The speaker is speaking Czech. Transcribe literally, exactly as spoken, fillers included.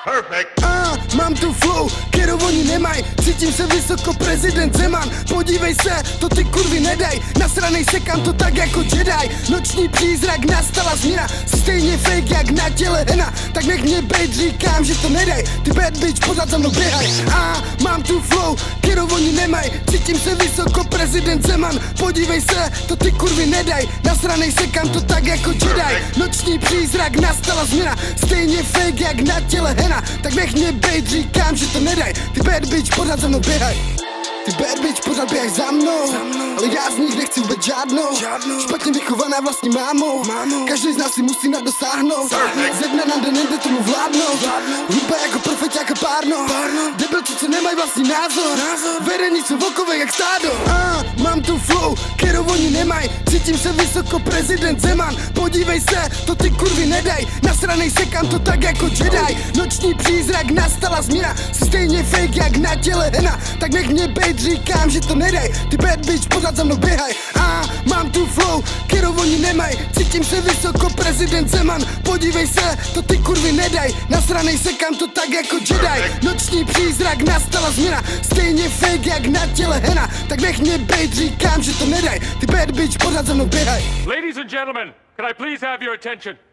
Perfect. A mám tu flow, kterou oni nemaj. Cítím se vysoko, prezident Zeman. Podívej se, to ty kurvy nedaj. Nasranej sekám to tak jako Jedi. Noční přízrak, nastala změna. Jsi stejně fake jak na těle hena. Tak nech mě bejt, říkám, že to nedaj. Ty bad bitch, pořád za mnou běhaj. A mám tu flow, kterou oni nemaj. Cítím se vysoko, prezident Zeman. Podívej se, to ty kurvy nedaj. Nasranej sekám to tak jako Jedi. Noční přízrak, nastala změna. Stejně fake jak na těle hena. Tak nech mě bejt, říkám, že to nedaj. Ty bad bitch, pořád za mnou běhaj. Ty bad bitch, pořád běhaj za mnou, za mnou. Ale já z nich nechci vůbec žádnou, žádnou. Špatně vychovaná vlastní mámou, mámou. Každý z nás si musí nadosáhnout. Ze dne na den nejde tomu vládnout, hluba jako profet, jako párno, párno. Debilci, co nemají vlastní názor, názor. Vedení jsou vokové jak stádo. A mám tu flow, kterou oni nemaj. Cítím se vysoko, prezident Zeman. Podívej se, to ty kurvy nedaj. Nasranej sekám to tak jako Jedi. Noční přízrak, nastala změna. Jsi stejně fake jak na těle hena. Tak nech mě bejt, říkám, že to nedaj. Ty bad bitch, pořád za mnou běhaj. A mám tu flow, kterou oni nemaj. Cítím se vysoko, prezident Zeman. Podívej se, to ty kurvy nedaj. Nasranej sekám to tak jako Jedi. Noční přízrak, nastala změna. Stejně fake jak na těle hena. Tak nech mě bejt, říkám, že to nedaj. Ty bad bitch, pořád za mnou běhaj. Ladies and gentlemen, can I please have your attention?